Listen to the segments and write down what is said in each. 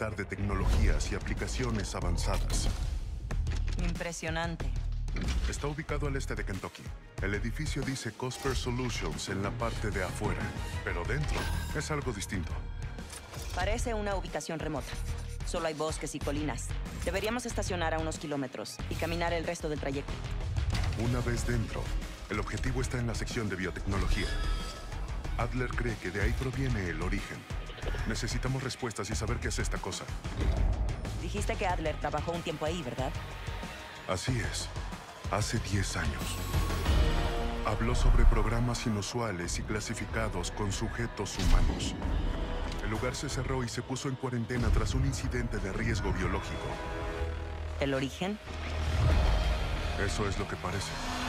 despertar de tecnologías y aplicaciones avanzadas. Impresionante. Está ubicado al este de Kentucky. El edificio dice Cosper Solutions en la parte de afuera, pero dentro es algo distinto. Parece una ubicación remota. Solo hay bosques y colinas. Deberíamos estacionar a unos kilómetros y caminar el resto del trayecto. Una vez dentro, el objetivo está en la sección de biotecnología. Adler cree que de ahí proviene el origen. Necesitamos respuestas y saber qué es esta cosa. Dijiste que Adler trabajó un tiempo ahí, ¿verdad? Así es. Hace 10 años. Habló sobre programas inusuales y clasificados con sujetos humanos. El lugar se cerró y se puso en cuarentena tras un incidente de riesgo biológico. ¿El origen? Eso es lo que parece.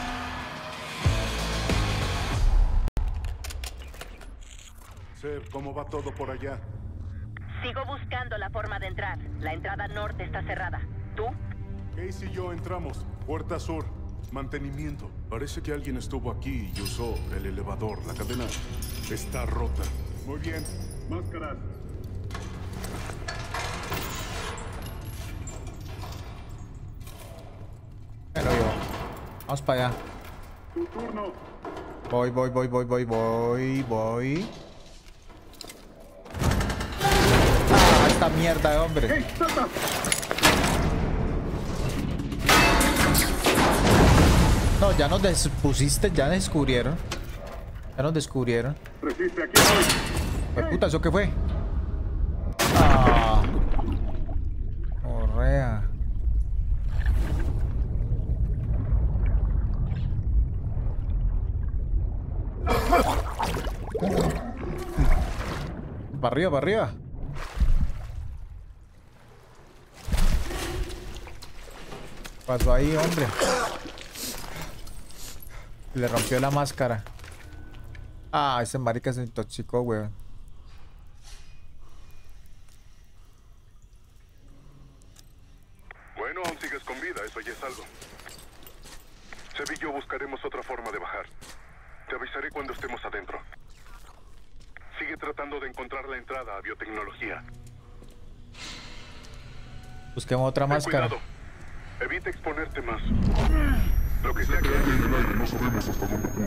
Seb, ¿cómo va todo por allá? Sigo buscando la forma de entrar. La entrada norte está cerrada. ¿Tú? Casey y yo entramos. Puerta sur. Mantenimiento. Parece que alguien estuvo aquí y usó el elevador. La cadena está rota. Muy bien. Máscaras. Pero yo. Vamos para allá. Tu turno. Voy. Ah, esta mierda de hombre. ¡Hey, salta! No, ya nos despusiste, ya descubrieron. Ya nos descubrieron. Resiste, aquí Pues puta, ¿eso qué fue? Ah. Correa. Para arriba, para arriba. ¿Qué pasó ahí, hombre? Le rompió la máscara. Ah, ese marica se intoxicó, weón. Bueno, aún sigues con vida, eso ya es algo. Seb y yo buscaremos otra forma de bajar. Te avisaré cuando estemos adentro. Sigue tratando de encontrar la entrada a biotecnología. Busquemos otra Ten máscara. cuidado. Evita exponerte más. Lo que sea que haya en el aire, no sabemos hasta dónde pudo.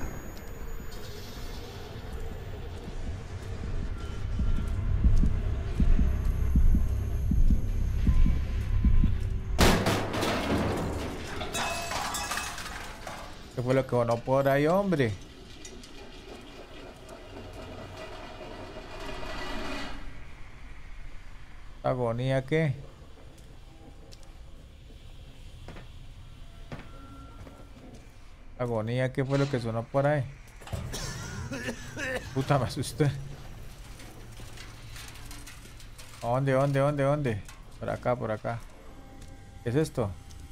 ¿Qué fue lo que sonó por ahí, hombre? ¿Agonía qué? ¿Agonía qué fue lo que sonó por ahí? Puta, me asusté. ¿Dónde? Por acá, por acá. ¿Qué es esto?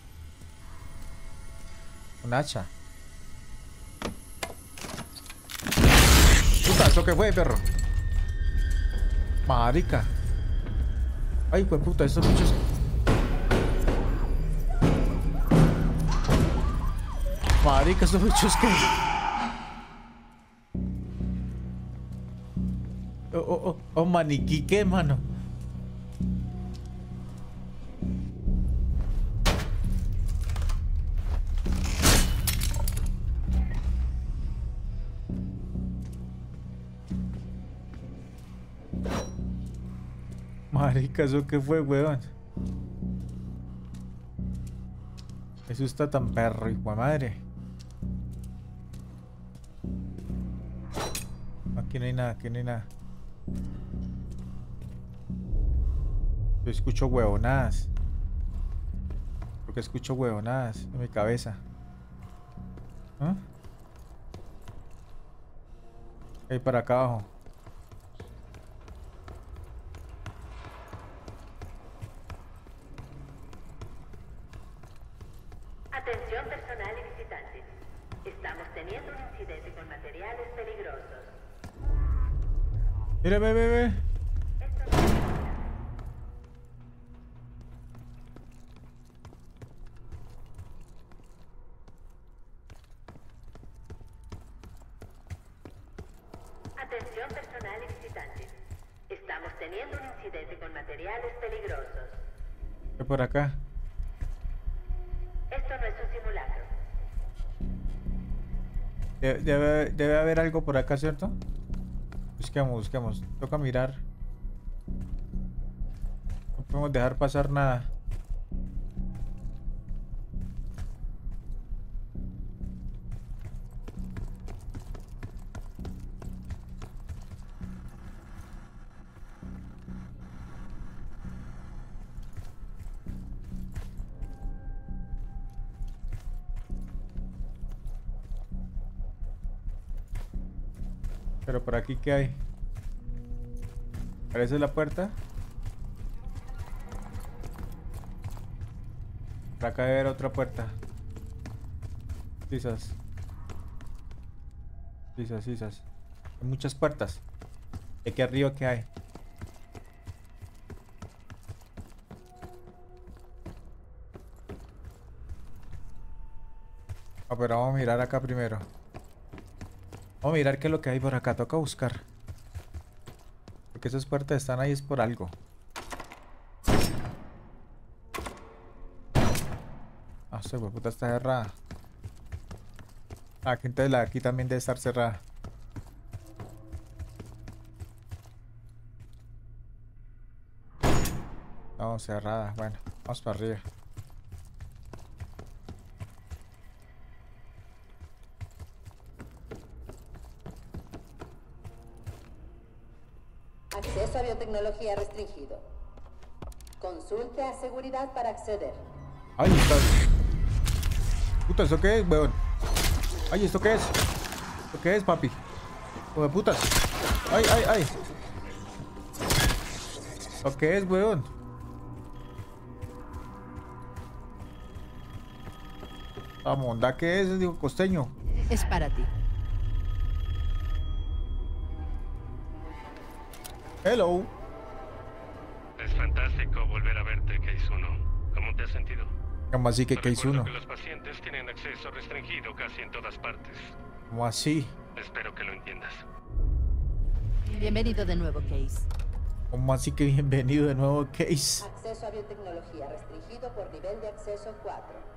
Un hacha. Puta, ¿eso qué fue, perro? Marica. Ay, pues puta, estos bichos. Marica, estos bichos que. Oh, maniquí, ¿qué, mano? Marica, ¿eso qué fue, weón? Eso está tan perro, hijo de madre. Aquí no hay nada, aquí no hay nada. Yo escucho huevonadas. Creo que escucho huevonadas en mi cabeza. ¿Ah? ¿Qué hay para acá abajo? Atención personal y visitantes. Estamos teniendo un incidente con materiales peligrosos. Mira, ve. Esto no es Atención personal y visitantes. Estamos teniendo un incidente con materiales peligrosos. ¿Qué por acá? Esto no es un simulacro. Debe haber algo por acá, ¿cierto? Busquemos, busquemos. Toca mirar. No podemos dejar pasar nada. Pero por aquí, ¿qué hay? ¿Parece la puerta? Por acá debe haber otra puerta. Quizás. Quizás, quizás. Hay muchas puertas. ¿Y aquí arriba qué hay? Ah, pero vamos a mirar acá primero. Vamos a mirar qué es lo que hay por acá. Toca buscar. Porque esas puertas están ahí es por algo. Ah, esta puta está cerrada. Ah, aquí entonces la de aquí también debe estar cerrada. No, cerrada. Bueno, vamos para arriba. Acceso a biotecnología restringido. Consulte a seguridad para acceder. Ay, está. Puta, ¿esto qué es, weón? Ay, ¿esto qué es? ¿Esto qué es, papi? Hijo de putas. Ay, ay, ay. ¿Esto qué es, weón? La monda, ¿qué es? Digo, costeño. Es para ti. Hello. Es fantástico volver a verte, Case 1. ¿Cómo te has sentido? ¿Cómo así que Case Recuerdo 1? que los pacientes tienen acceso restringido casi en todas partes. ¿Cómo así? Espero que lo entiendas. Bienvenido de nuevo, Case. ¿Cómo así que bienvenido de nuevo, Case? Acceso a biotecnología restringido por nivel de acceso 4.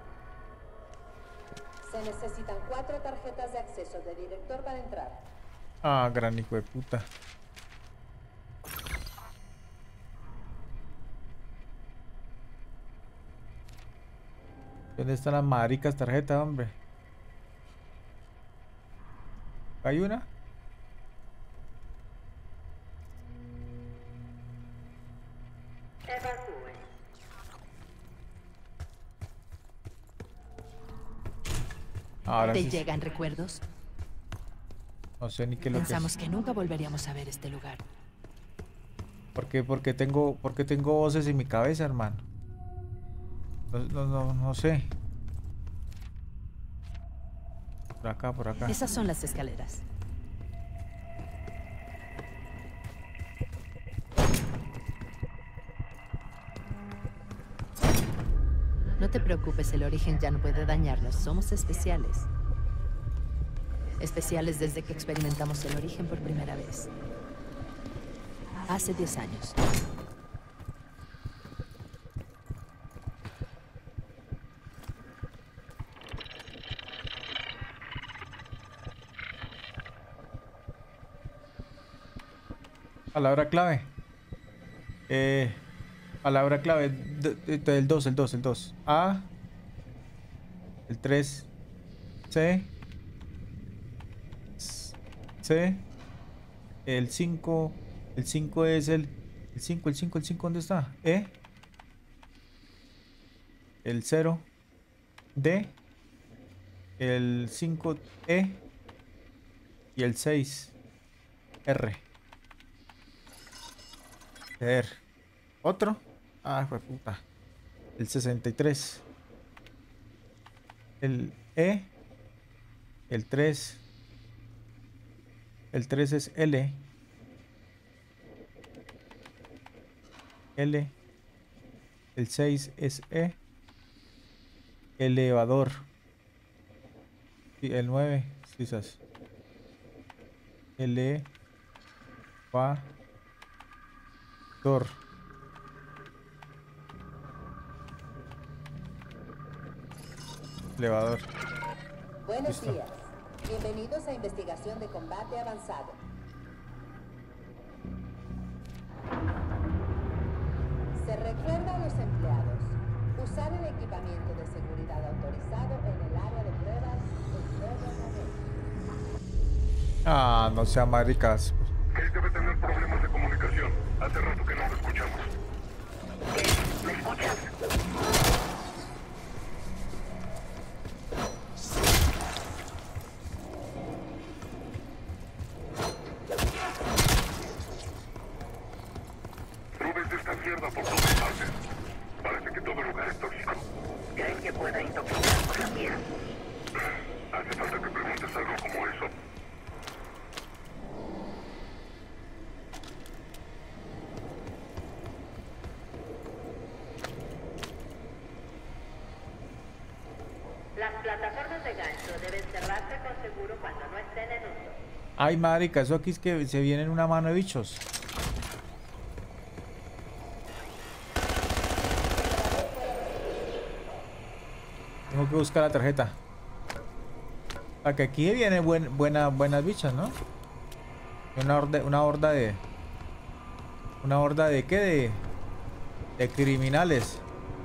Se necesitan 4 tarjetas de acceso de director para entrar. Ah, gran hijo de puta. ¿Dónde están las maricas tarjetas, hombre? ¿Hay una? Evacúe. Ahora ¿Te sí. llegan recuerdos? No sé ni qué es lo que Pensamos es. que nunca volveríamos a ver este lugar. ¿Por qué? Porque tengo voces en mi cabeza, hermano. No sé. Por acá, por acá. Esas son las escaleras. No te preocupes, el origen ya no puede dañarnos. Somos especiales. Especiales desde que experimentamos el origen por primera vez. Hace 10 años. Palabra clave. Palabra clave. El 2, el 2, el 2. A. El 3. C. C. El 5. El 5 es el 5, el 5, el 5, ¿dónde está? E. El 0. D. El 5. E. Y el 6. R. R. ¿Otro? Ah, fue puta. El 63. El E. El 3. El 3 es L. L. El 6 es E. Elevador. Y el 9, quizás. L. Va. Extractor. Elevador. Buenos Listo. días. Bienvenidos a Investigación de Combate Avanzado. Se recuerda a los empleados usar el equipamiento de seguridad autorizado en el área de pruebas en todo momento. Ah, no sea maricas. Kate debe tener problemas de comunicación. Hace rato que no lo escuchamos. ¿Me escuchas? Nubes de esta mierda por todas partes. Parece que todo lugar es tóxico. ¿Creen que pueda intoxicar con la mía? Hace falta que preguntes algo como eso. Las plataformas de gancho deben cerrarse con seguro cuando no estén en uso. Ay, marica, eso aquí es que se viene en una mano de bichos. Tengo que buscar la tarjeta. Para que aquí viene buenas bichas, ¿no? Una horda de... ¿Una horda de qué? De criminales.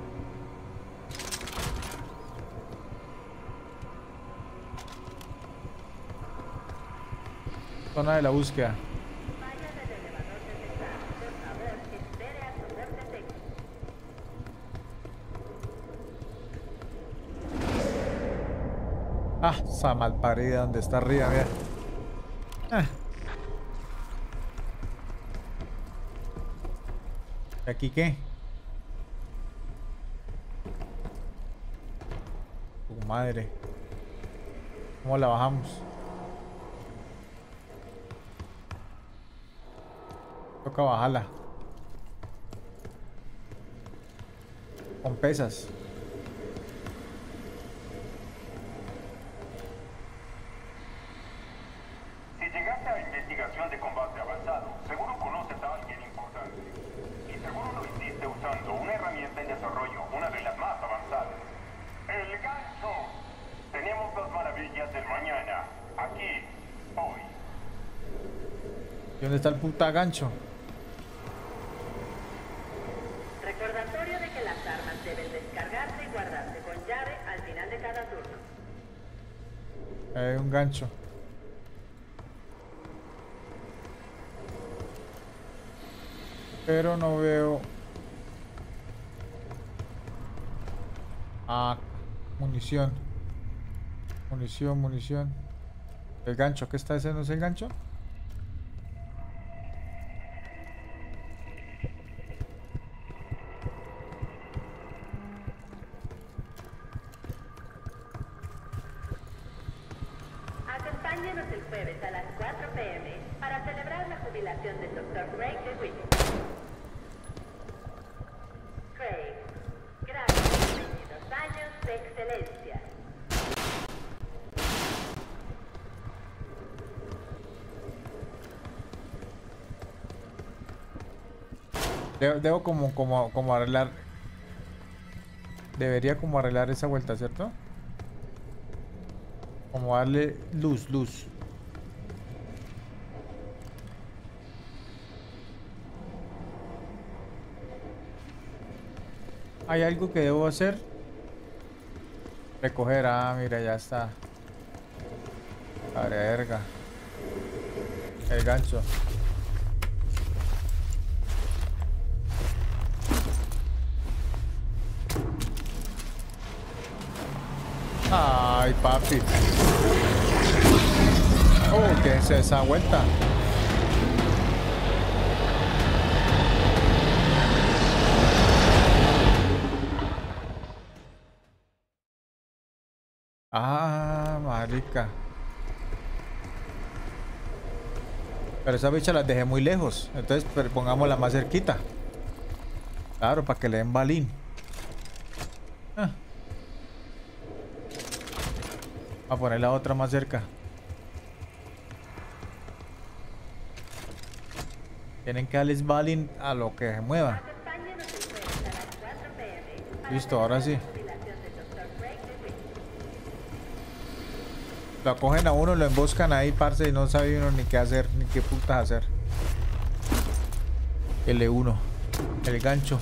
Zona de la búsqueda. Vaya del elevador detectado. Por favor, espere a soporte técnico. Ah, esa malparida donde está arriba, mira. Ah. ¿Y aquí qué? Tu madre. ¿Cómo la bajamos? Toca bajarla. Con pesas. Si llegaste a investigación de combate avanzado, seguro conoces a alguien importante. Y seguro lo hiciste usando una herramienta en desarrollo, una de las más avanzadas. ¡El gancho! Tenemos las maravillas del mañana, aquí, hoy. ¿Y dónde está el puta gancho? Recordatorio de que las armas deben descargarse y guardarse con llave al final de cada turno. Hay un gancho. Pero no veo. Ah, munición. Munición. El gancho, ¿qué está? ¿Ese no es el gancho? Acompáñenos el jueves a las 4 p.m. para celebrar la jubilación del Dr. Craig DeWitt. Craig, gracias por 22 años de excelencia. Debo como arreglar. Debería como arreglar esa vuelta, ¿cierto? Como darle luz. ¿Hay algo que debo hacer? Recoger, mira, ya está. La verga. El gancho. Ay, papi. Oh, ¿qué es esa vuelta? Ah, marica. Pero esa bicha las dejé muy lejos. Entonces pongámosla más cerquita. Claro, para que le den balín. Ah. A poner la otra más cerca. Tienen que darles balling a lo que se mueva. Listo, ahora sí. Lo cogen a uno, lo emboscan ahí, parce, y no sabe uno ni qué hacer, ni qué putas hacer. L1, el gancho.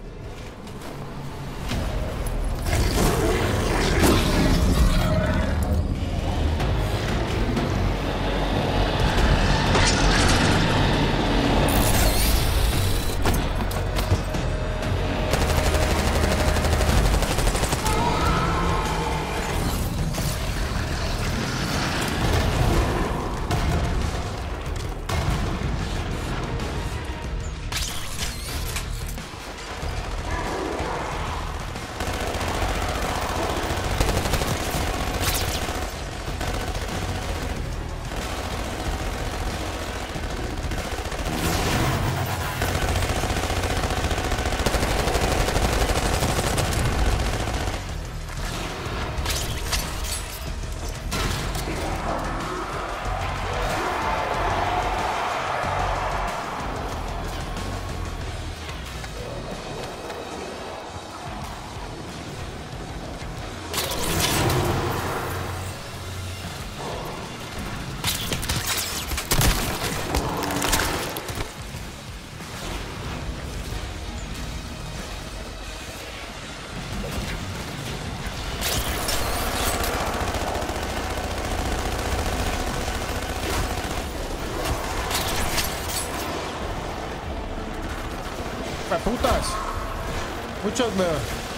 Putas, muchos weón.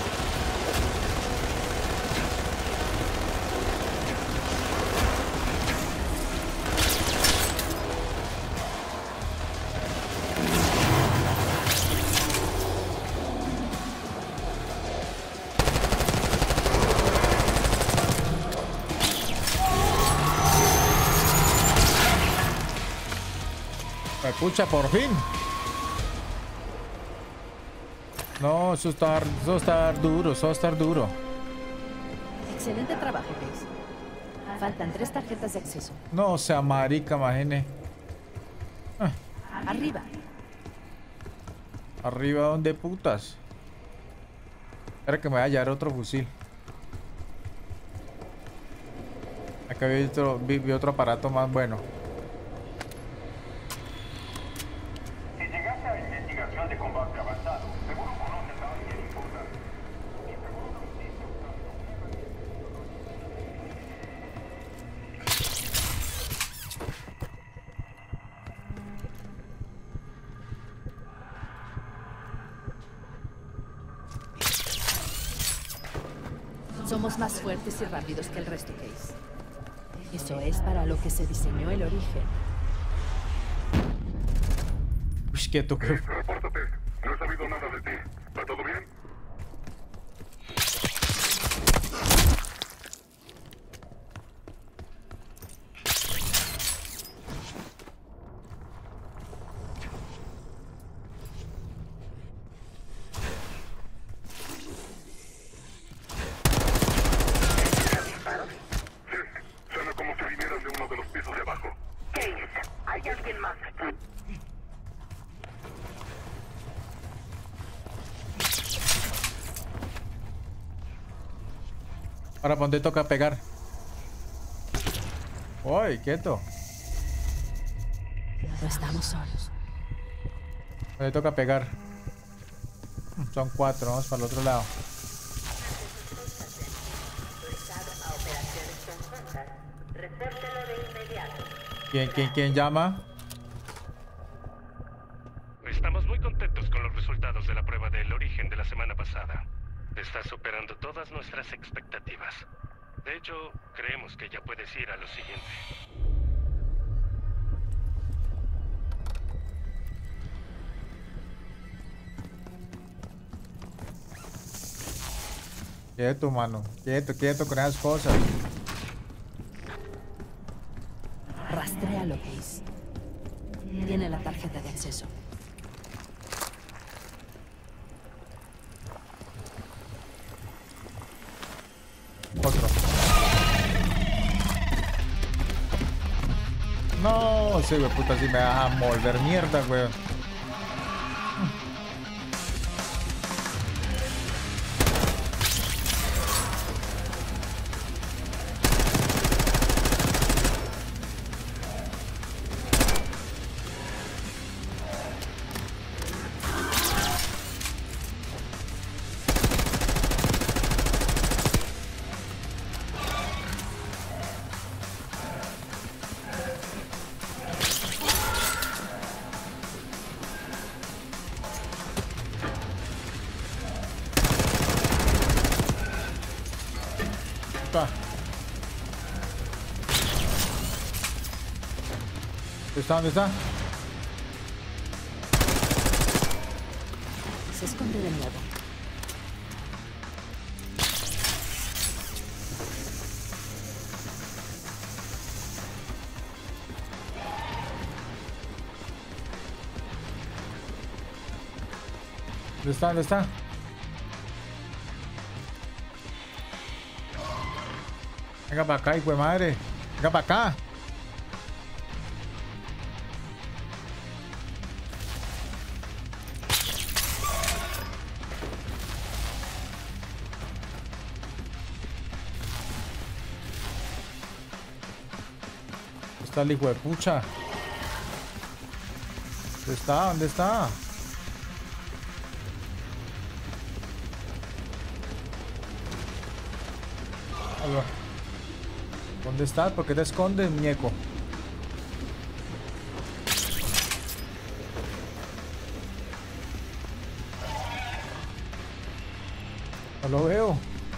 Pucha, por fin. No, eso está duro, eso va a estar duro. Excelente trabajo, Case. Faltan 3 tarjetas de acceso. No sea marica, imagine. Arriba. ¿Arriba dónde putas? Espera que me vaya a llevar otro fusil. Acá vi otro aparato más bueno. Si llegaste a investigación de combate avanzado, seguro conoces a alguien importante. Y seguro lo hiciste usando. Somos más fuertes y rápidos que el resto, Case. Eso es para lo que se diseñó el origen. Uy, quieto. Repórtate. No he sabido nada de ti. ¿Va todo bien? Suena como si vinieran de uno de los pisos de abajo. ¿Hay alguien más aquí? Ahora, ¿dónde toca pegar? Uy, quieto. No estamos solos. ¿Dónde toca pegar? Son 4, vamos para el otro lado. ¿Quién llama? Estamos muy contentos con los resultados de la prueba del origen de la semana pasada. Está superando todas nuestras expectativas. De hecho, creemos que ya puedes ir a lo siguiente. Quieto, mano. Quieto con esas cosas. Rastréalo, Case. Tiene la tarjeta de acceso. Otro. No, ese güey puta si me va a volver mierda, güey. Está. ¿Dónde está? Se esconde de nuevo. ¿Dónde está? ¿Dónde está? Venga para acá, hijo de madre. Venga para acá. ¿Dónde está el hijo de pucha? ¿Dónde está? ¿Dónde está? ¿Dónde estás? ¿Por qué te escondes, muñeco? No lo veo.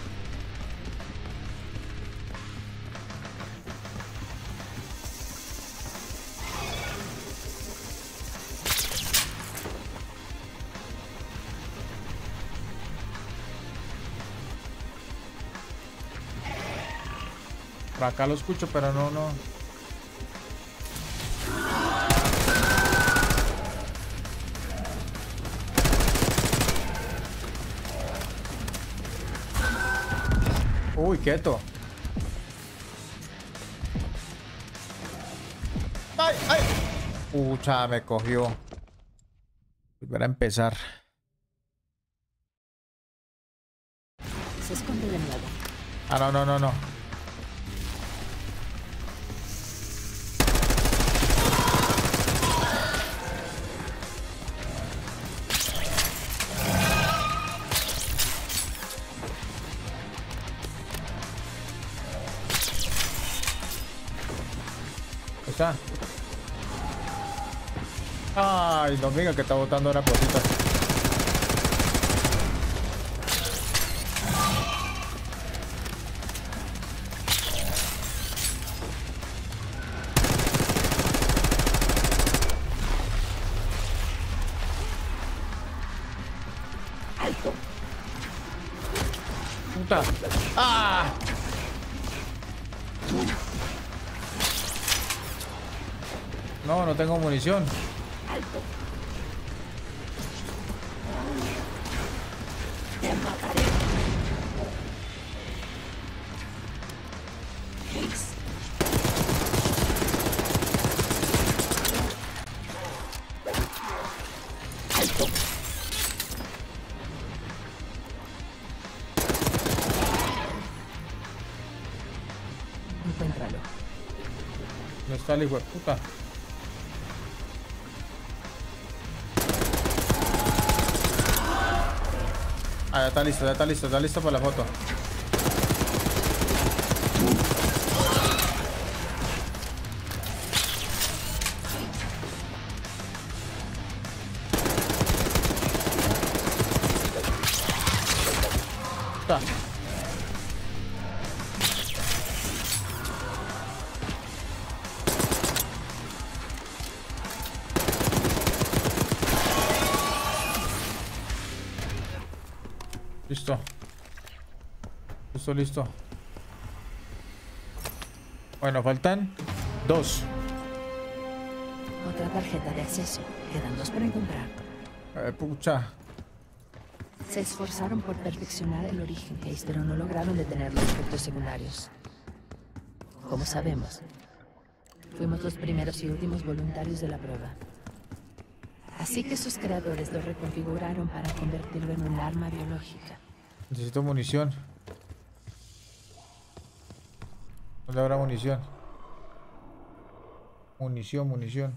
Por acá lo escucho, pero no. Uy, quieto. ¡Ay, ay! Pucha, me cogió. Volver a empezar. Se esconde de nuevo. Ah, no. Está. Ay, no, venga, que está botando una cosita. Puta. ¡Ah! No tengo munición. Encuéntralo. No está el hijo de puta. Ah, ya está listo para la foto. Está. Listo. Bueno, faltan 2. Otra tarjeta de acceso. Quedan 2 por encontrar. Pucha. Se esforzaron por perfeccionar el origen Case, pero no lograron detener los efectos secundarios. Como sabemos, fuimos los primeros y últimos voluntarios de la prueba. Así que sus creadores lo reconfiguraron para convertirlo en un arma biológica. Necesito munición. ¿Dónde habrá munición? Munición.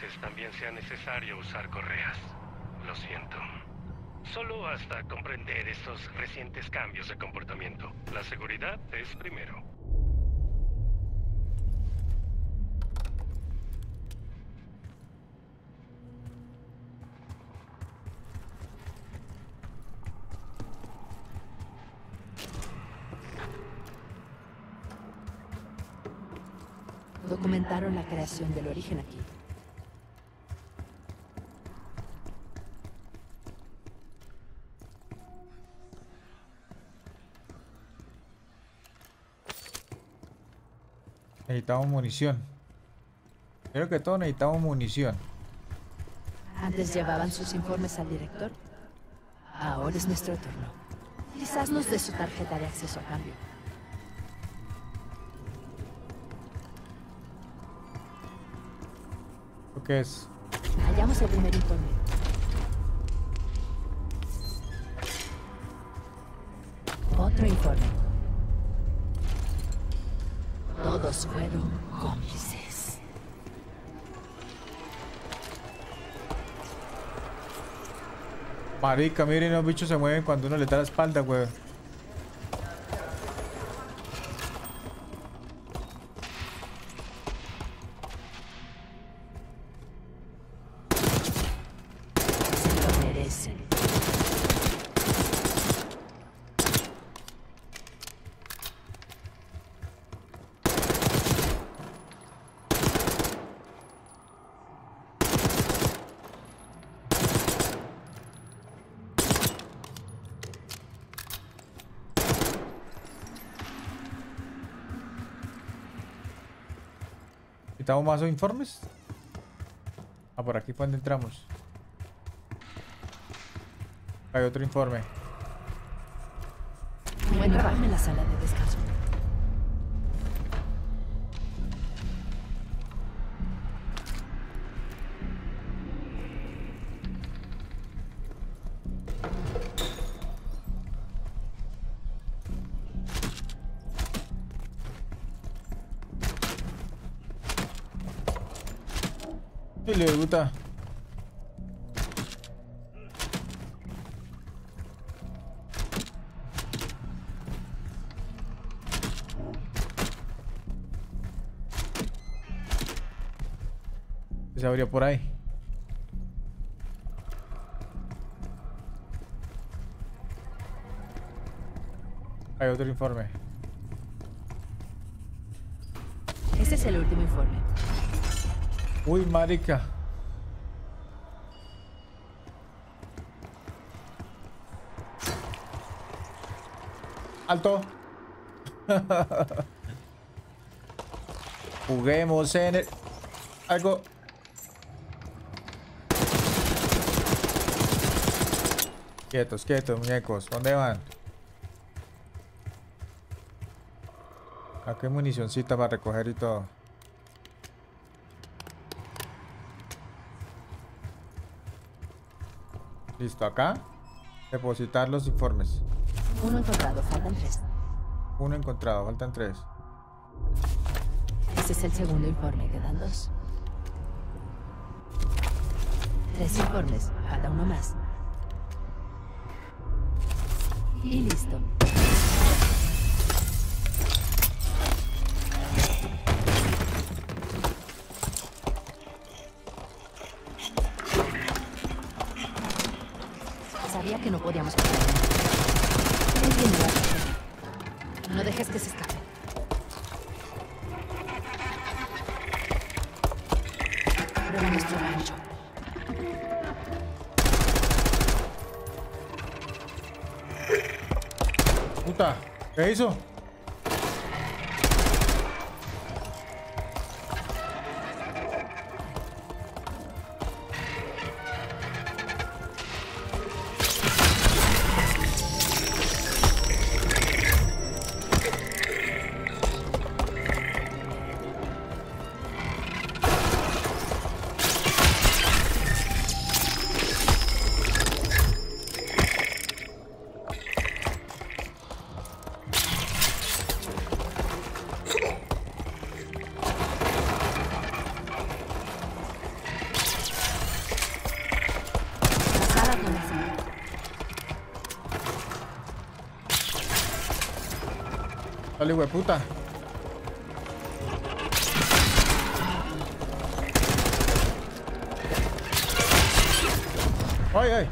veces también sea necesario usar correas. Lo siento. Solo hasta comprender estos recientes cambios de comportamiento. La seguridad es primero. Documentaron la creación del origen aquí. Necesitamos munición. Creo que todos necesitamos munición. Antes llevaban sus informes al director. Ahora es nuestro turno. Quizás nos dé su tarjeta de acceso a cambio. ¿Qué es? Hallamos el primer informe. Otro informe. Todos fueron cómplices. Marica, miren, los bichos se mueven cuando uno le da la espalda, güey. ¿Necesitamos más informes? Ah, por aquí fue donde entramos. Hay otro informe. Buen trabajo en la sala de descanso. Y le gusta. Se abrió por ahí. Hay otro informe. Este es el último informe. Uy, marica. Alto. Juguemos en el... algo. Quietos, quietos, muñecos. ¿Dónde van? Aquí hay municioncita para recoger y todo. Listo, acá. Depositar los informes. Uno encontrado, faltan 3. Uno encontrado, faltan 3. Este es el segundo informe, quedan 2. 3 informes, falta uno más. Y listo. Sabía que no podíamos pasar. Entiendo, no dejes que se escape. Prueba nuestro rancho. Puta, ¿qué hizo? Dale, hueputa. Ay, ay.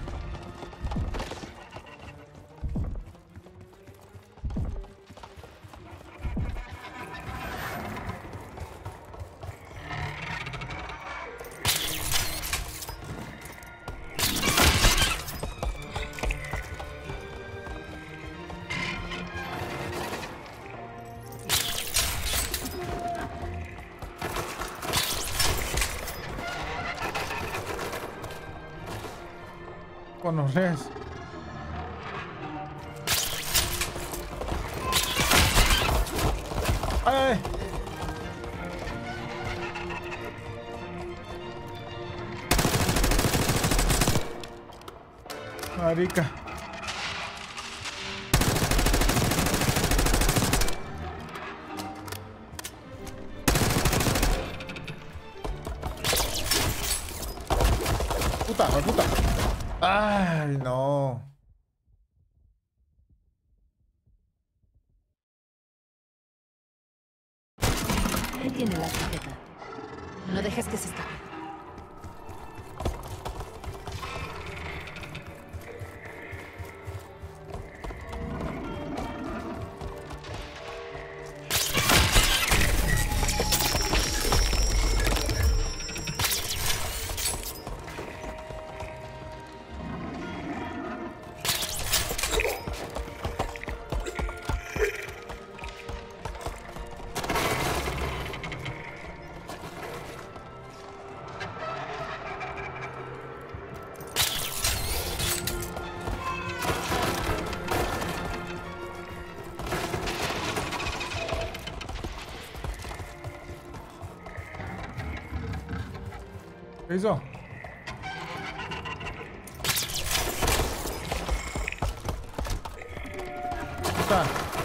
Conoces. ¡Ay! Marica. Puta, puta. Ay, no. Ahí tiene la tarjeta. No dejes que se escape. ¿Qué hizo? Puta.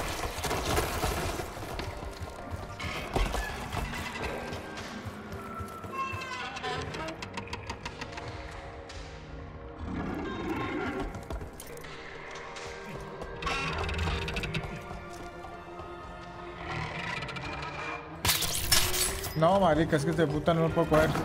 No, marica, es que este puta no lo puedo coger.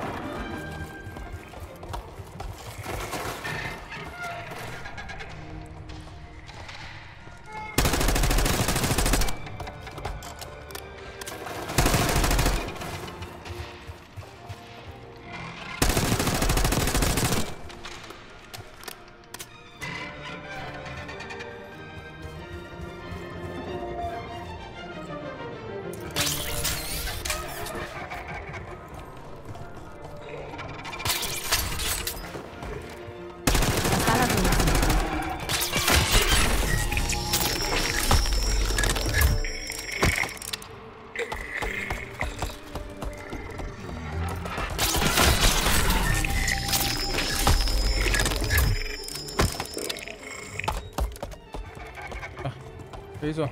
¿Qué hizo?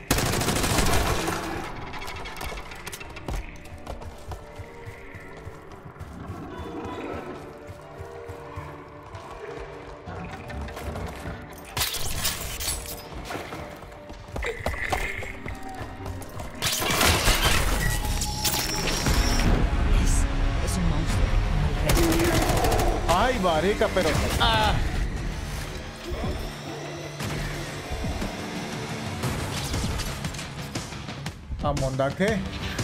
Es un monstruo. Como el resto. Ay, marica, pero... ¡Ah! ¿Amonda qué?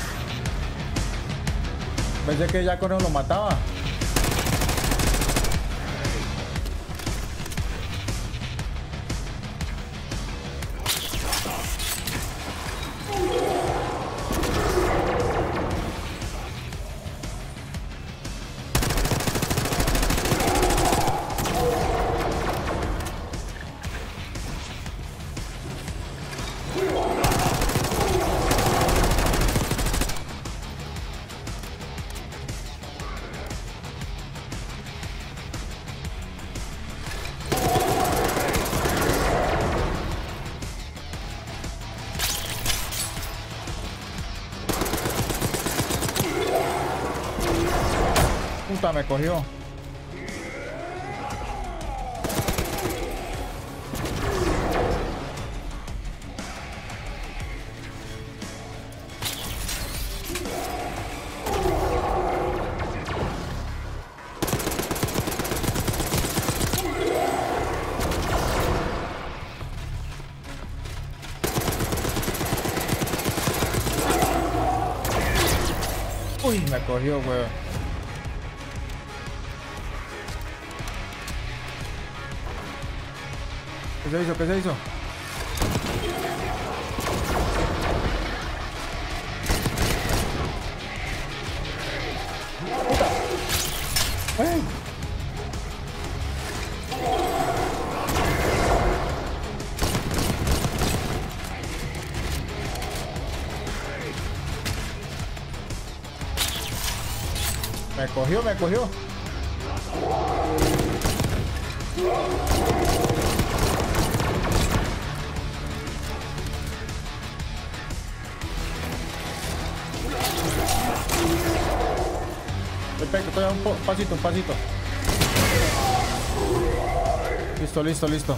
Pensé que ya con él lo mataba. Puta, me cogió. Uy, me cogió, weón. ¿Qué se hizo? ¿Qué se hizo? ¡Ay! Me cogió, me cogió. Perfecto, todavía un pasito, un pasito. Listo, listo, listo.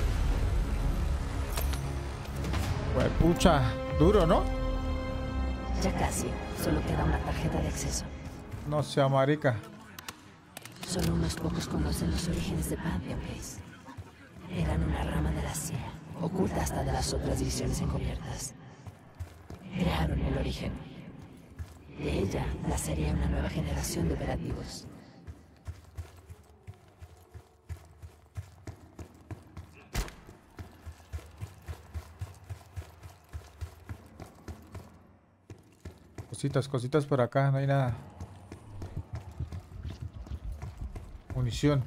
Pues pucha, duro, ¿no? Ya casi. Solo queda una tarjeta de acceso. No sea marica. Solo unos pocos conocen los orígenes de Pantheon Case. Eran una rama de la CIA, oculta hasta de las otras divisiones encubiertas. Crearon el origen. De ella nacería una nueva generación de operativos. Cositas, cositas por acá, no hay nada. Munición.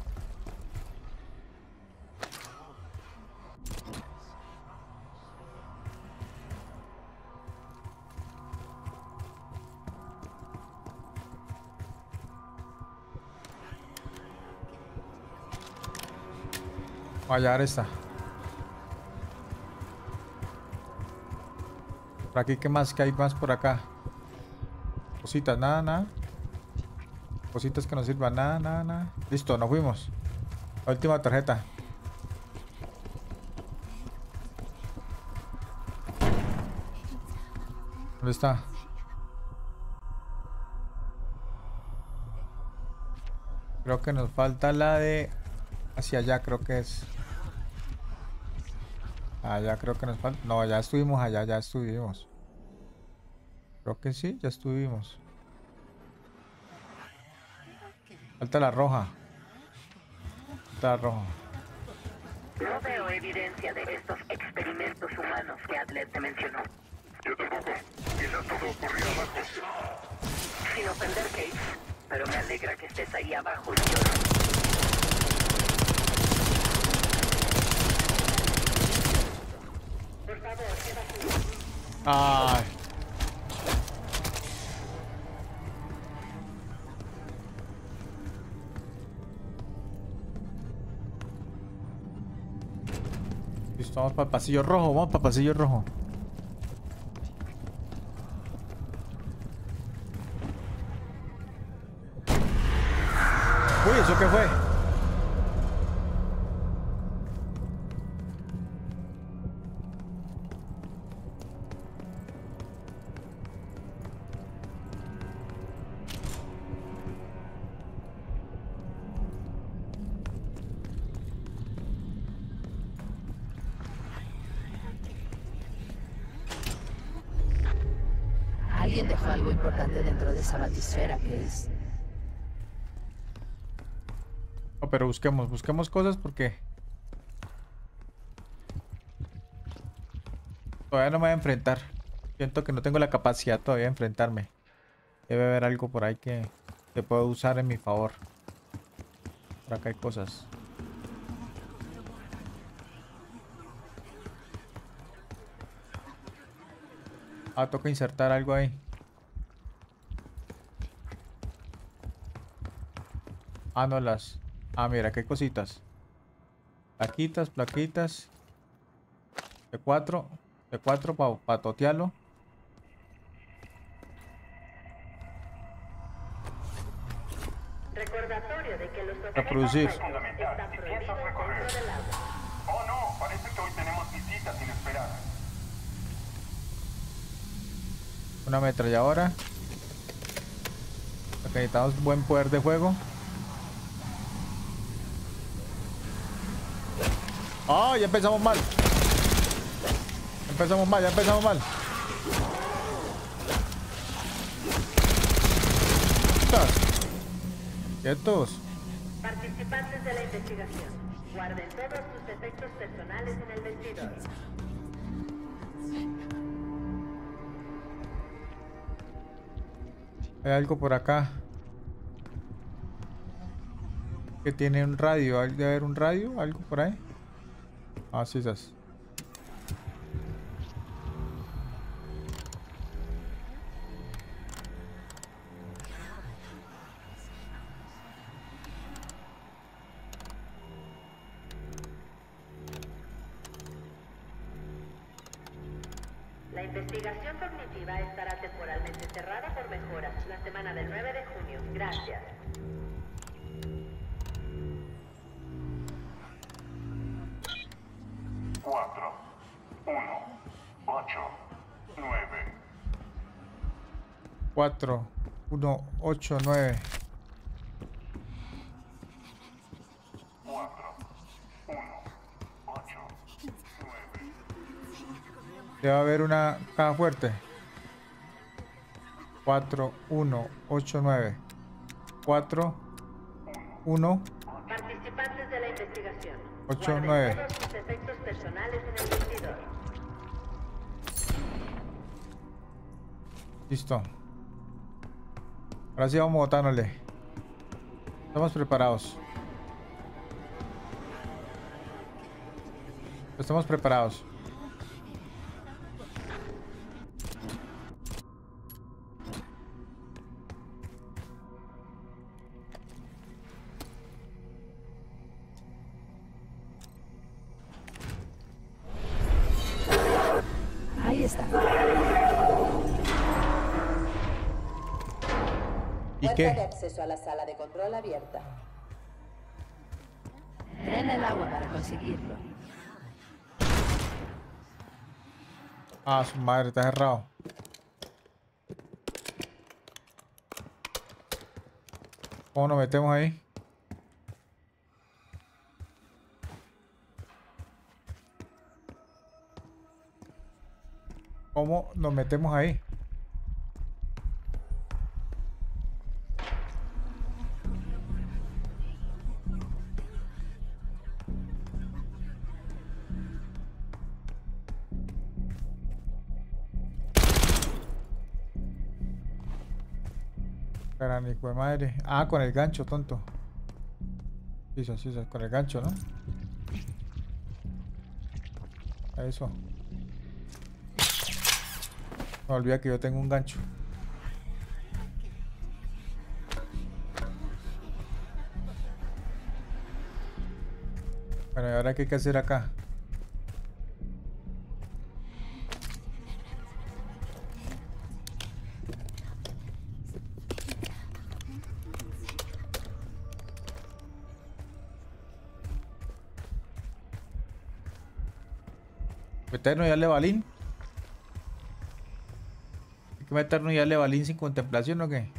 Voy a hallar esta. Por aquí, ¿qué más? ¿Qué hay más por acá? Cositas, nada, nada. Cositas que nos sirvan, nada, nada, nada. Listo, nos fuimos. La última tarjeta. ¿Dónde está? Creo que nos falta la de... Hacia allá creo que es. Allá creo que nos falta. No, ya estuvimos allá, ya estuvimos. Creo que sí, ya estuvimos. Falta la roja. Falta la roja. No veo evidencia de estos experimentos humanos que Adler te mencionó. Yo tampoco. Quizás todo ocurrió abajo. Sin ofender, Case, pero me alegra que estés ahí abajo y yo. Por favor, evacúe. Ay. Listo, vamos para el pasillo rojo, vamos para el pasillo rojo. Uy, ¿eso qué fue? Alguien dejó algo importante dentro de esa batisfera que es... No, pero busquemos cosas porque... Todavía no me voy a enfrentar. Siento que no tengo la capacidad todavía de enfrentarme. Debe haber algo por ahí que puedo usar en mi favor. Por acá hay cosas. Ah, toca insertar algo ahí. Ah, no las... Ah, mira, qué cositas. Plaquitas, plaquitas. D4 para totearlo. Recordatorio de que los Reproducir. objetos están prohibidos dentro del agua. Oh no, parece que hoy tenemos visitas inesperadas. Una ametralladora. Ok, necesitamos buen poder de fuego. ¡Ah! Ya empezamos mal. Ya empezamos mal. putas. Quietos. Participantes de la investigación, guarden todos sus efectos personales en el vestidor. Hay algo por acá. Que tiene un radio. ¿Hay de haber un radio? ¿Algo por ahí? Ah, sí, esas. La investigación cognitiva estará temporalmente cerrada por mejoras la semana del 9 de junio. Gracias. Cuatro, 1, 8, 9. 4, 1, 8, 9. 4, 1, 8, 9. Debe haber una caja fuerte. 4, 1, 8, 9. 4, 1, Participantes de la investigación, 8, guarden 9. todos sus efectos personales en el vestidor. Listo. Ahora sí vamos botándole. Estamos preparados. Estamos preparados. Ahí está. ¿Y Puerta de qué? acceso a la sala de control abierta. Ten el agua para conseguirlo. Ah, su madre, está cerrado. ¿Cómo nos metemos ahí? ¿Cómo nos metemos ahí? Gran hijo de madre. Ah, con el gancho, tonto. Sí, con el gancho, ¿no? Eso. No olvida que yo tengo un gancho. Bueno, ¿y ahora qué hay que hacer acá? ¿Meternos ya al balín? ¿Hay que meternos ya al balín sin contemplación o qué?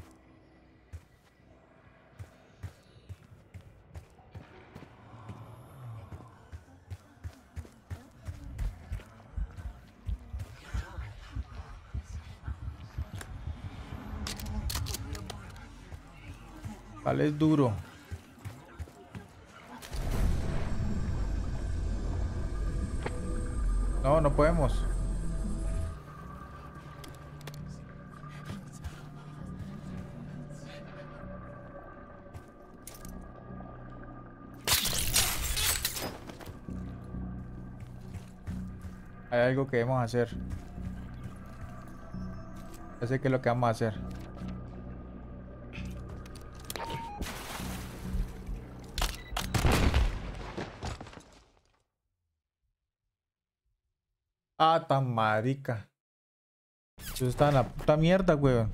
Vale, es duro. No, no podemos. Hay algo que debemos hacer. Ya sé qué es lo que vamos a hacer. Ah, tan marica. Eso está en la puta mierda, weón.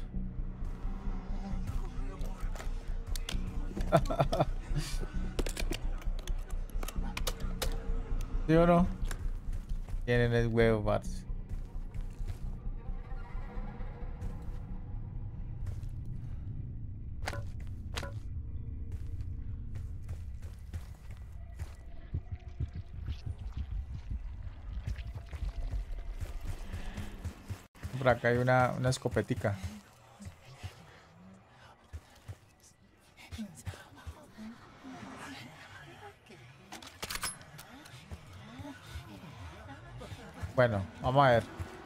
¿Sí o no? Tienen el huevo, parce. Por acá hay una escopetica. Bueno, vamos a ver.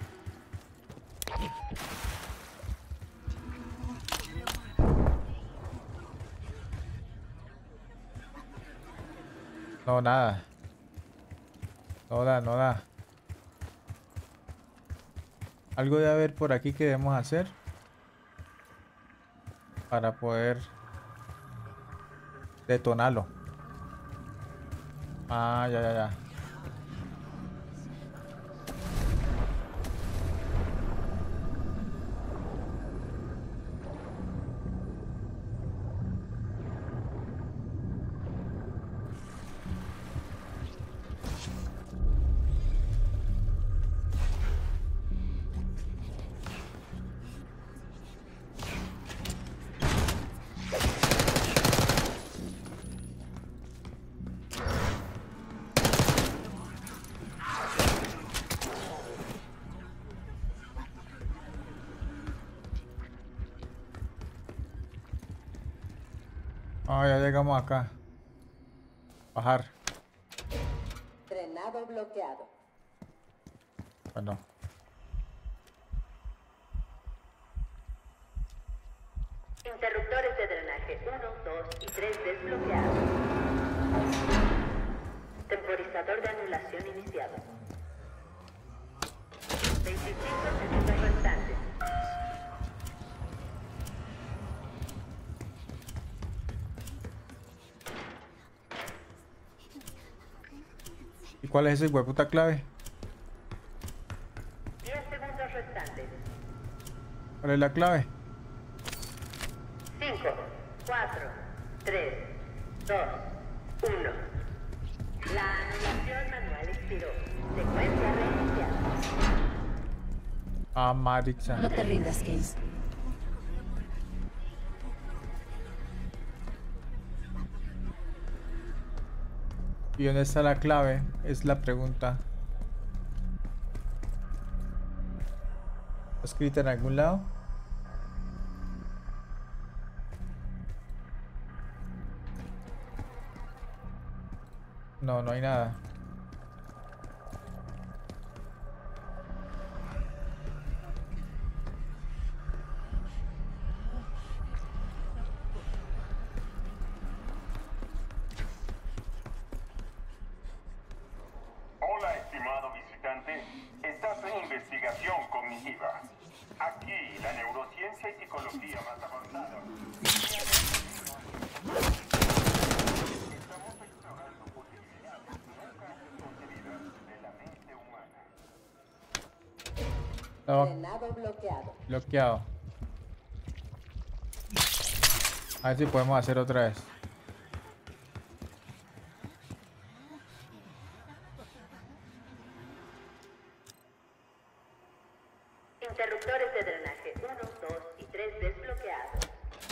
No, nada. No da, no da. Algo debe haber por aquí que debemos hacer para poder detonarlo. Ah, ya, ya, ya. Ah, ya llegamos acá. Bajar. Drenado bloqueado. Bueno. Interruptores de drenaje 1, 2 y 3 desbloqueados. Temporizador de anulación iniciado. 25 segundos restantes. ¿Y cuál es ese hueputa clave? 10 segundos restantes. ¿Cuál es la clave? 5, 4, 3, 2, 1. La anulación manual expiró. Secuencia reiniciada. Ah, marica. No te rindas, Case. ¿Y dónde está la clave? Es la pregunta. ¿Está escrita en algún lado? No, no hay nada. Hola, estimado visitante. Estás en investigación cognitiva. Aquí, la neurociencia y psicología más avanzada. Estamos explorando posibilidades nunca antes concebidas de la mente humana. No, Drenado bloqueado. bloqueado. A ver si podemos hacer otra vez. Interruptores de drenaje 1, 2 y 3 desbloqueados.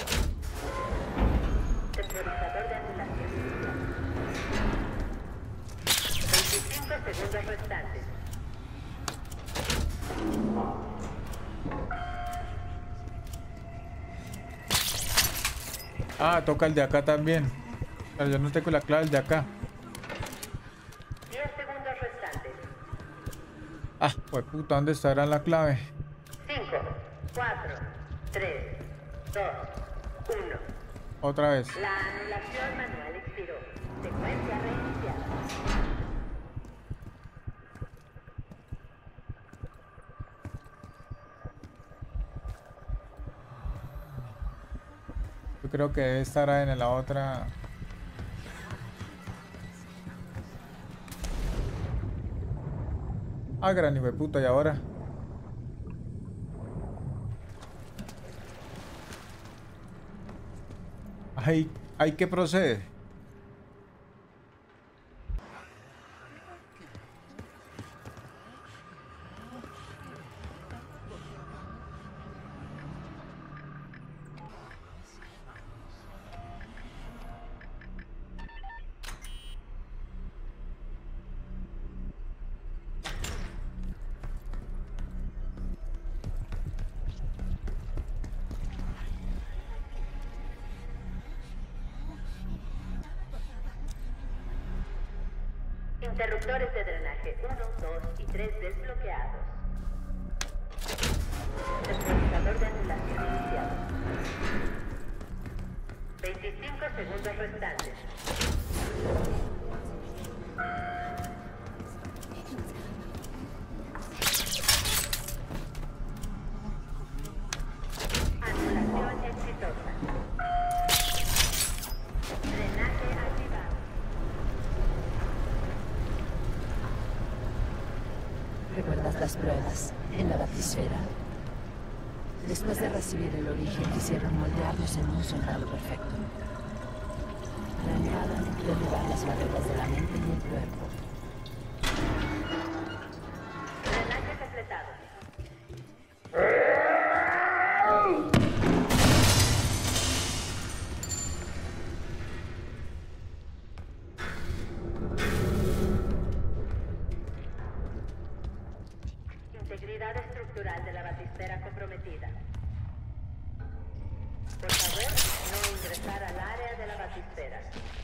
Temporizador de anulación inicial. 25 segundos restantes. Ah, toca el de acá también. Pero yo no tengo la clave del de acá. 10 segundos restantes. Ah, pues puta, ¿dónde estará la clave? 5, 4, 3, 2, 1. Otra vez. La anulación manual expiró. Secuencia reiniciada. Yo creo que debe estar en la otra. Ah, gran hijo de puta, ¿y ahora? Hay que proceder. Interruptores de drenaje 1, 2 y 3 desbloqueados. Temporizador de anulación iniciado. 25 segundos restantes. Anulación exitosa. Drenaje activado. ¿Recuerdas las pruebas en la batisfera? Después de recibir el origen, quisieron moldearnos en un soldado perfecto. Planeaban derribar las barreras de la mente y el cuerpo. Drenaje completado. Integridad estructural de la batisfera comprometida. Por favor, no ingresar al área de la batisfera.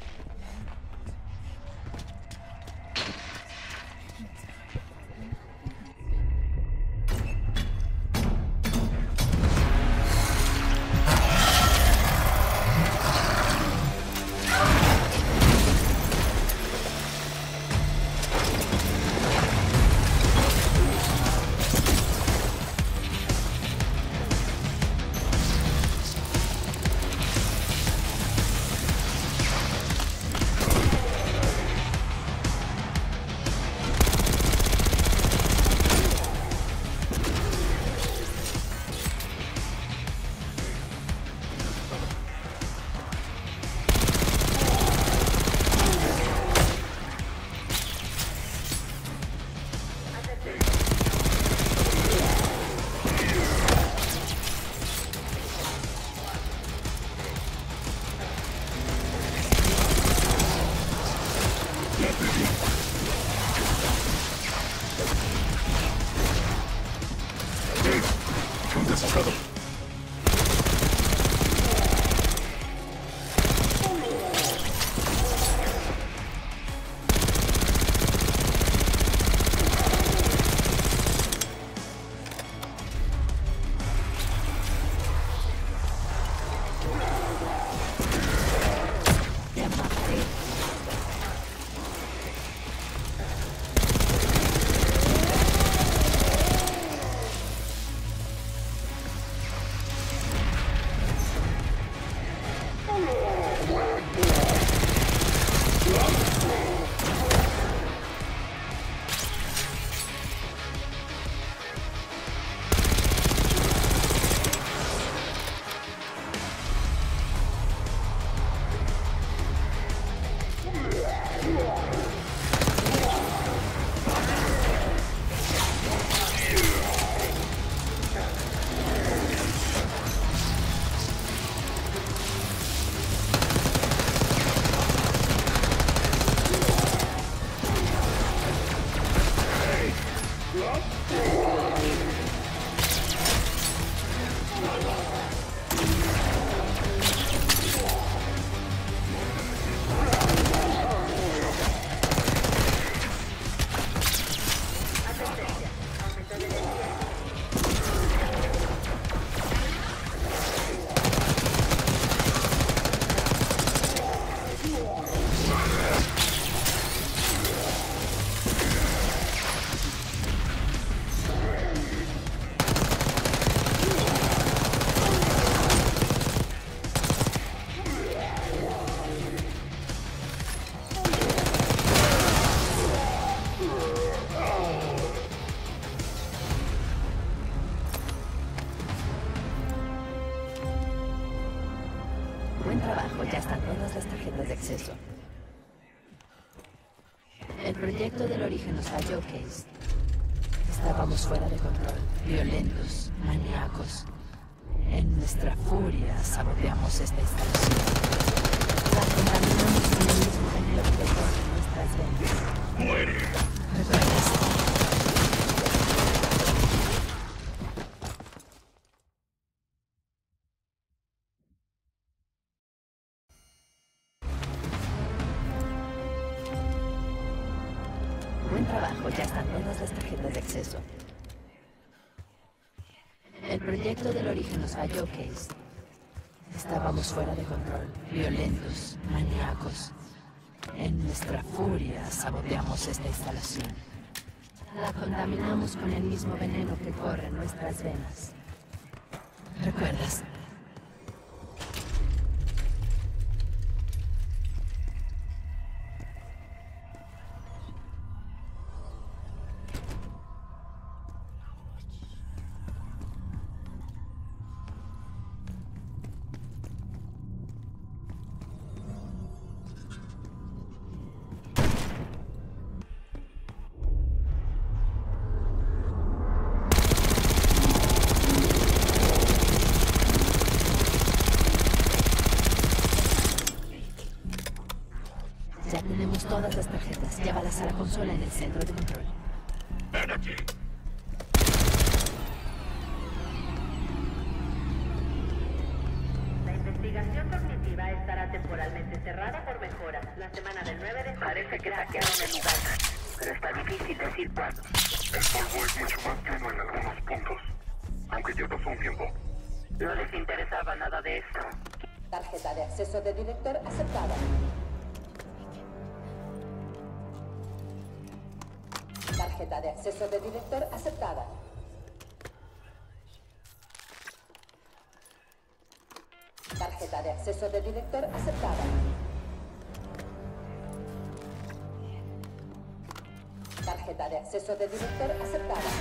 Buen trabajo, ya están todas las tarjetas de acceso. El proyecto del origen nos falló, Case. Estábamos fuera de control, violentos, maníacos. En nuestra furia saboteamos esta instalación. La contaminamos con el mismo veneno que corre en nuestras venas. ¡Muere! ¿Recuerdas? Buen trabajo, ya están todas las tarjetas de acceso. El proyecto del origen nos falló, Case. Estábamos fuera de control, violentos, maníacos. En nuestra furia saboteamos esta instalación. La contaminamos con el mismo veneno que corre en nuestras venas. ¿Recuerdas? Ya tenemos todas las tarjetas. Llévalas a la consola en el centro de control. Ven aquí. La investigación cognitiva estará temporalmente cerrada por mejoras. La semana del 9 de junio. Parece que saquearon el lugar, pero está difícil decir cuándo. El polvo es mucho más tenue en algunos puntos, aunque ya pasó un tiempo. No les interesaba nada de esto. Tarjeta de acceso de director aceptada. Tarjeta de acceso de director aceptada. Tarjeta de acceso de director aceptada. Tarjeta de acceso de director aceptada.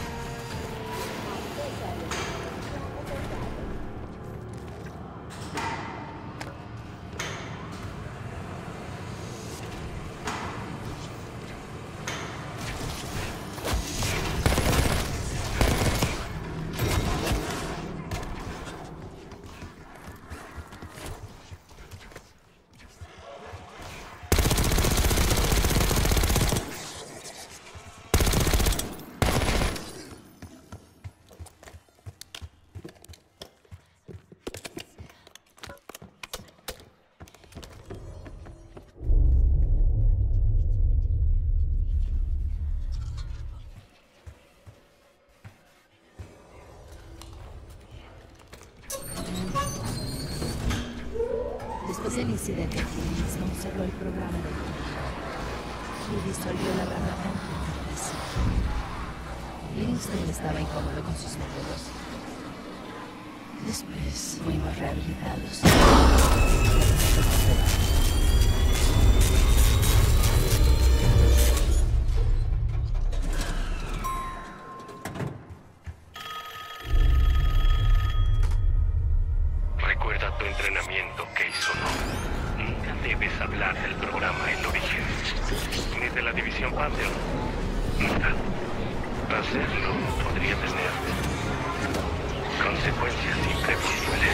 Después del incidente, Kingston cerró el programa de y disolvió la rama de Kingston estaba incómodo con sus métodos. Después fuimos rehabilitados. Recuerda tu entrenamiento, Case, ¿no? Nunca debes hablar del programa El Origen, ni de la División Pantheon. Nunca. Hacerlo podría tener consecuencias imprevisibles.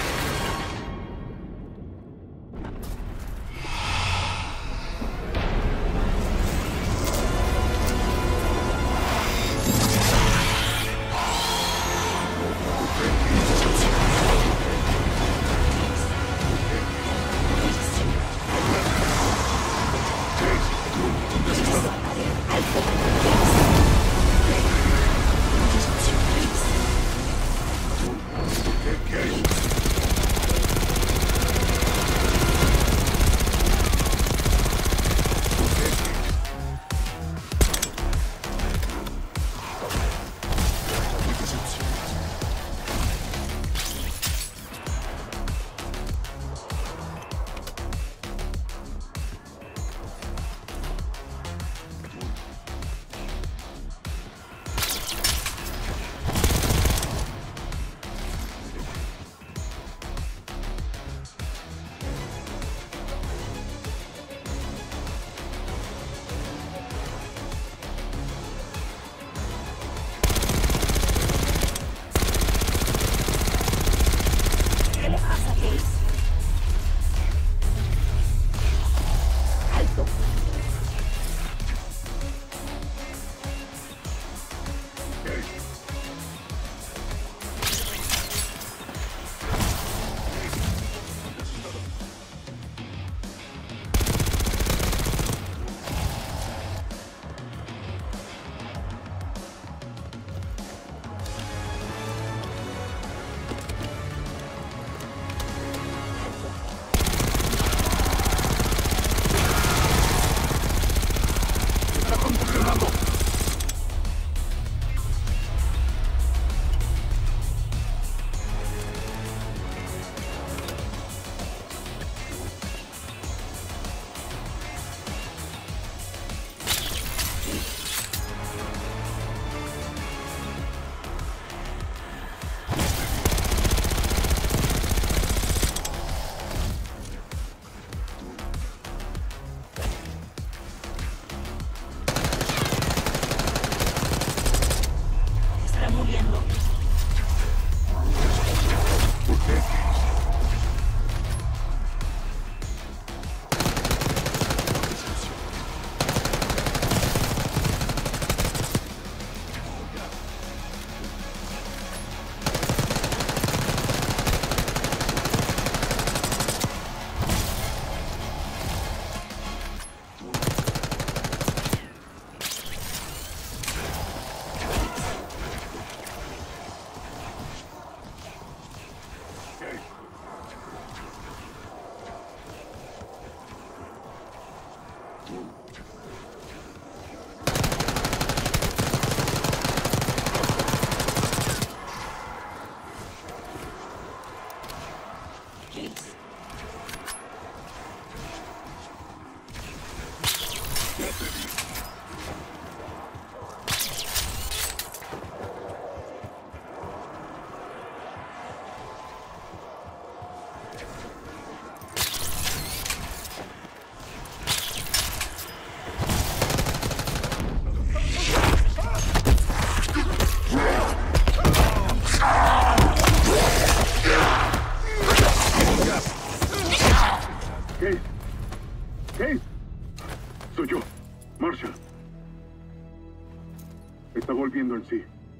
Está volviendo en sí.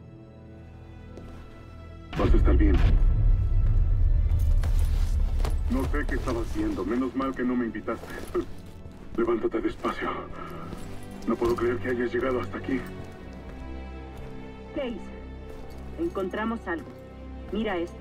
Vas a estar bien. No sé qué estaba haciendo. Menos mal que no me invitaste. Levántate despacio. No puedo creer que hayas llegado hasta aquí. Case, encontramos algo. Mira esto.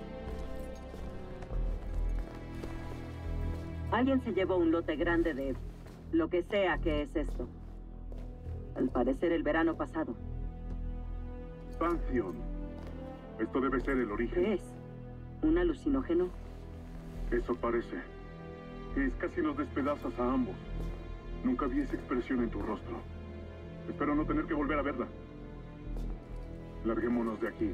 Alguien se llevó un lote grande de lo que sea que es esto. Al parecer el verano pasado. Pantheon. Esto debe ser el origen. ¿Qué es? ¿Un alucinógeno? Eso parece. Es casi nos despedazas a ambos. Nunca vi esa expresión en tu rostro. Espero no tener que volver a verla. Larguémonos de aquí.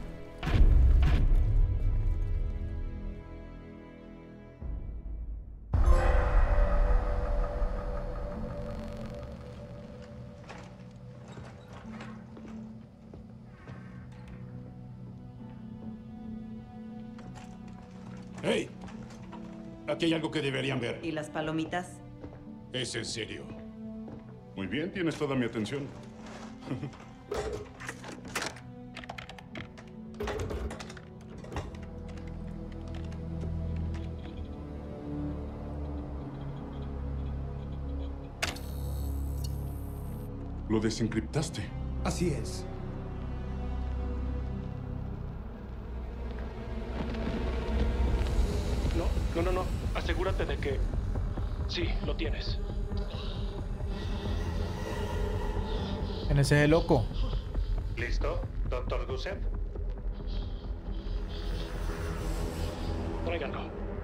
¡Hey! Aquí hay algo que deberían ver. ¿Y las palomitas? ¿Es en serio? Muy bien, tienes toda mi atención. Lo desencriptaste. Así es. No. Asegúrate de que... Sí, lo tienes. En ese loco. ¿Listo, Dr. Gusev? Tráiganlo.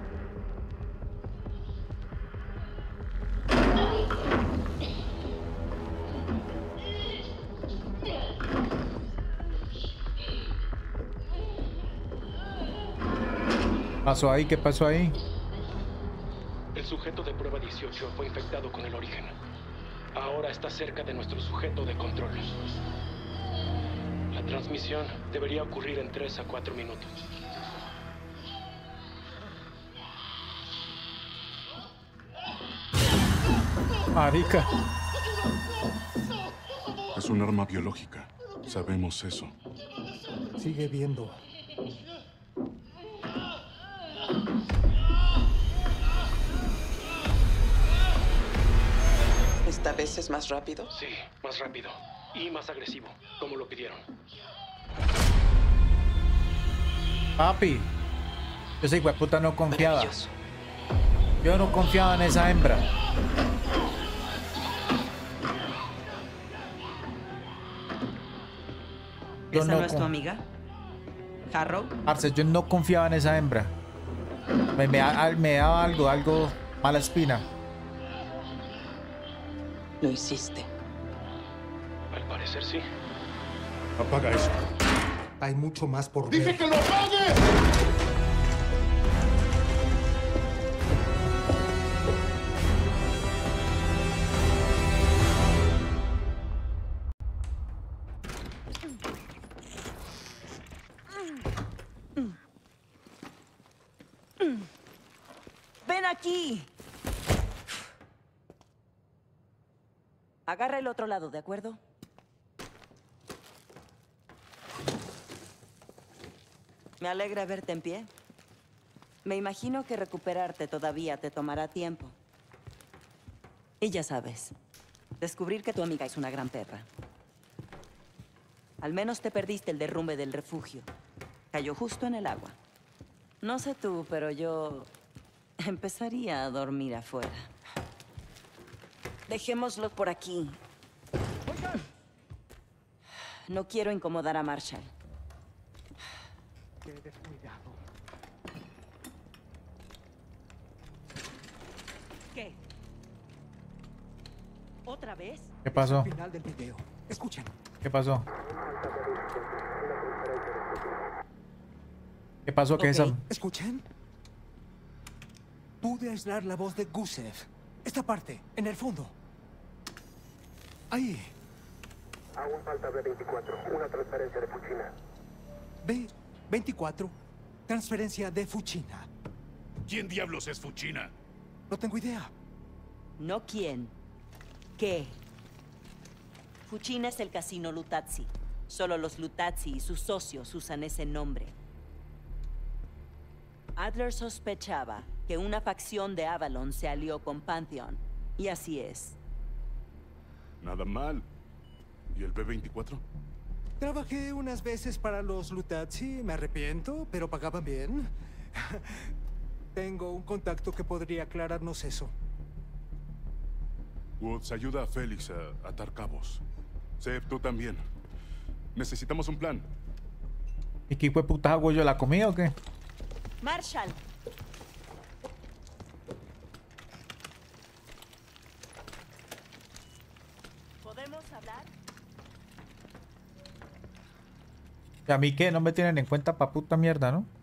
¿Pasó ahí? ¿Qué pasó ahí? El sujeto de prueba 18 fue infectado con el origen. Ahora está cerca de nuestro sujeto de control. La transmisión debería ocurrir en 3 a 4 minutos. Marica. Es un arma biológica. Sabemos eso. Sigue viendo. ¿Esta vez es más rápido? Sí, más rápido. Y más agresivo, como lo pidieron. Papi. Yo ese hijueputa no confiaba. Yo no confiaba en esa hembra. ¿Esa no es tu amiga? ¿Harrow? Parce, yo no confiaba en esa hembra. Me daba algo mala espina. Lo hiciste. Al parecer sí. Apaga eso. Hay mucho más por ver. ¡Dije que lo apagues! ¡Ven aquí! Agarra el otro lado, ¿de acuerdo? Me alegra verte en pie. Me imagino que recuperarte todavía te tomará tiempo. Y ya sabes, descubrir que tu amiga es una gran perra. Al menos te perdiste el derrumbe del refugio. Cayó justo en el agua. No sé tú, pero yo empezaría a dormir afuera. Dejémoslo por aquí. No quiero incomodar a Marshall. Qué descuidado. ¿Qué? ¿Otra vez? ¿Qué pasó? Final del video. Escuchen. ¿Qué pasó? ¿Qué pasó? ¿Qué es eso? ¿Escuchen? Pude aislar la voz de Gusev. Esta parte, en el fondo. Ahí. Aún falta B24, una transferencia de Fuchina. B24, transferencia de Fuchina. ¿Quién diablos es Fuchina? No tengo idea. No quién. ¿Qué? Fuchina es el casino Lutazzi. Solo los Lutazzi y sus socios usan ese nombre. Adler sospechaba que una facción de Avalon se alió con Pantheon. Y así es. Nada mal. ¿Y el B-24? Trabajé unas veces para los Lutazzi, me arrepiento, pero pagaban bien. Tengo un contacto que podría aclararnos eso. Woods, ayuda a Félix a atar cabos. Seb, tú también. Necesitamos un plan. ¿Y qué hijo de puta hago yo? ¿La comida o qué? Marshall. ¿Podemos hablar? ¿Y a mí qué? No me tienen en cuenta pa' puta mierda, ¿no?